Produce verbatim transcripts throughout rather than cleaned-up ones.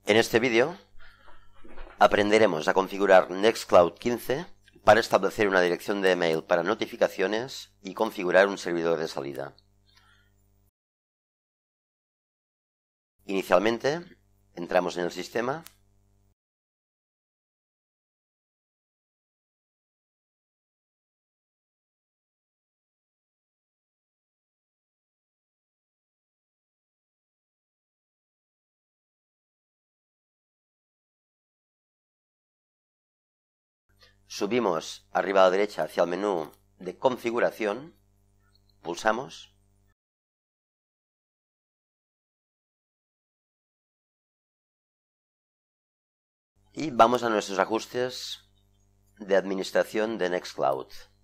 En este vídeo aprenderemos a configurar Nextcloud quince para establecer una dirección de email para notificaciones y configurar un servidor de salida. Inicialmente, entramos en el sistema. Subimos arriba a la derecha hacia el menú de configuración, pulsamos y vamos a nuestros ajustes de administración de Nextcloud.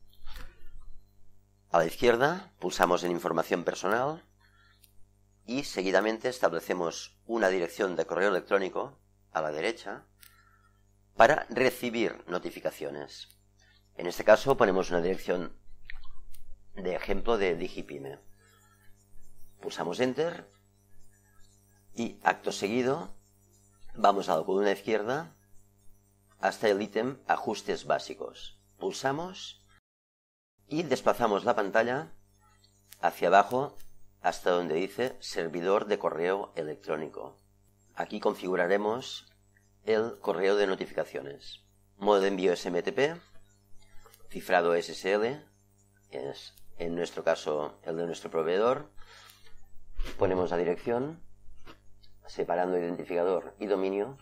A la izquierda pulsamos en información personal y seguidamente establecemos una dirección de correo electrónico a la derecha para recibir notificaciones. En este caso ponemos una dirección de ejemplo de Digipyme. Pulsamos Enter y acto seguido vamos a la columna izquierda hasta el ítem Ajustes básicos. Pulsamos y desplazamos la pantalla hacia abajo hasta donde dice Servidor de correo electrónico. Aquí configuraremos el correo de notificaciones. Modo de envío S M T P, cifrado S S L, es en nuestro caso el de nuestro proveedor. Ponemos la dirección, separando identificador y dominio,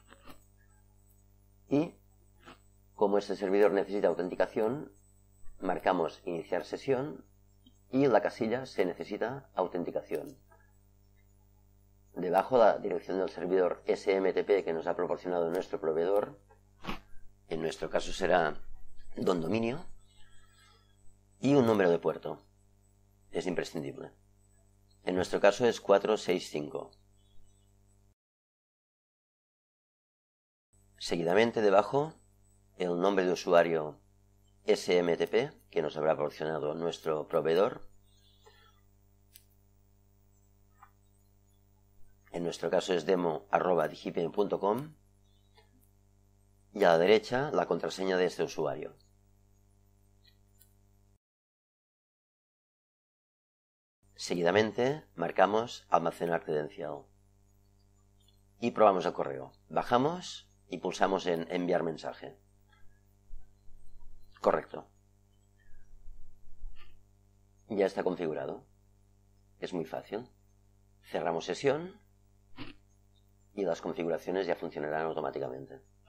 y como este servidor necesita autenticación, marcamos iniciar sesión y en la casilla se necesita autenticación. Debajo la dirección del servidor S M T P que nos ha proporcionado nuestro proveedor, en nuestro caso será don dominio, y un número de puerto, es imprescindible. En nuestro caso es cuatro seis cinco. Seguidamente debajo el nombre de usuario S M T P que nos habrá proporcionado nuestro proveedor. En nuestro caso es demo arroba digipyme punto com y a la derecha la contraseña de este usuario. Seguidamente marcamos almacenar credencial y probamos el correo. Bajamos y pulsamos en enviar mensaje. Correcto. Ya está configurado. Es muy fácil. Cerramos sesión y las configuraciones ya funcionarán automáticamente.